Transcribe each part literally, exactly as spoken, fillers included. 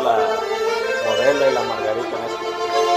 la Modelo y la Margarita en esto.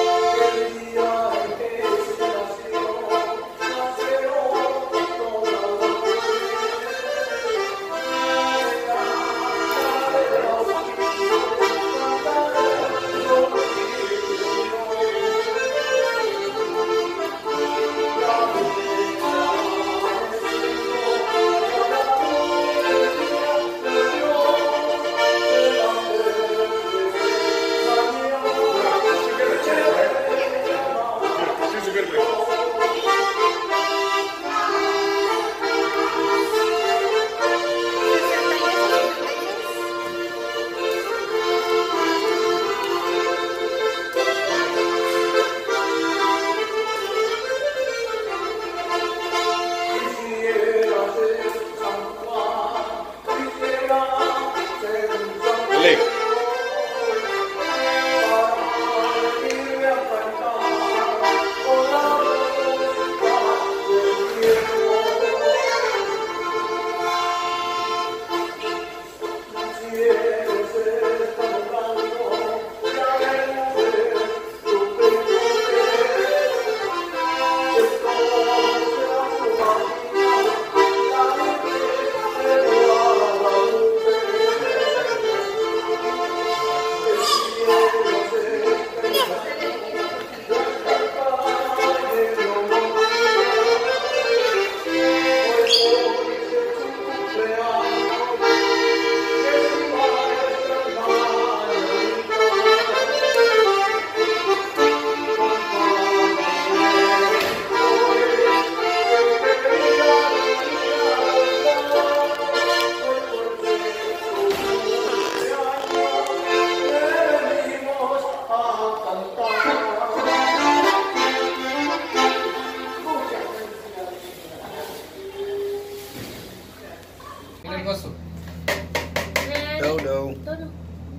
Dodo. Dodo.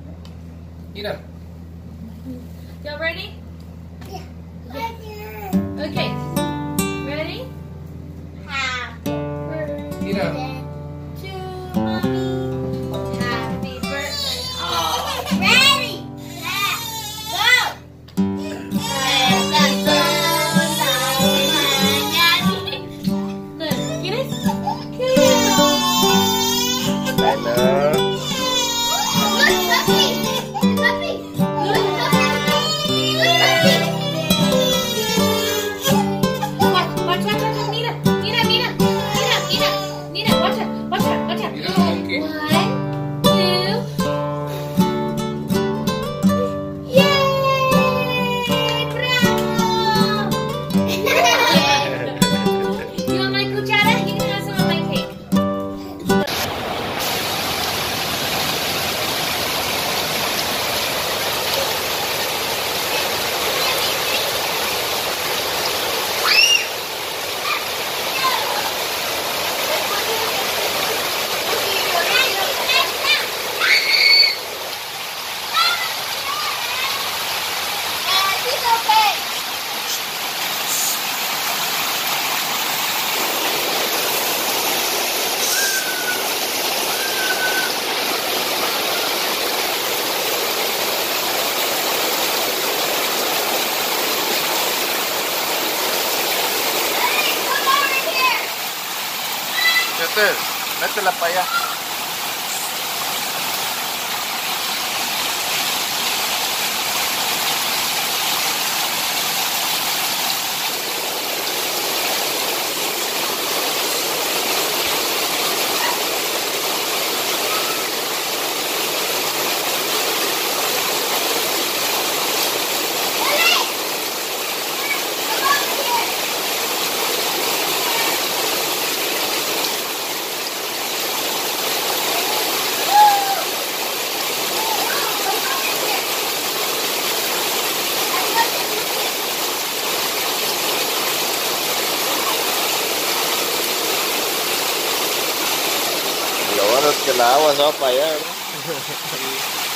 Mira. Y'all ready? Yeah. Okay. Ready? Happy Mira. birthday to mommy. Happy birthday. Oh. Ready? Set. Go. Look, get it? Hello. Look, puppy. Puppy. Look, puppy. Look, Watch, watch, watch, watch. Mira, mira, mira. Mira, mira. Mira, watch it, watch it, watch it. Mira el monkey. One, two. Yay! Bravo! You want my cuchara? You can have some of my cake. Este, métela para allá. Lo bueno es que la agua se va para allá, ¿no?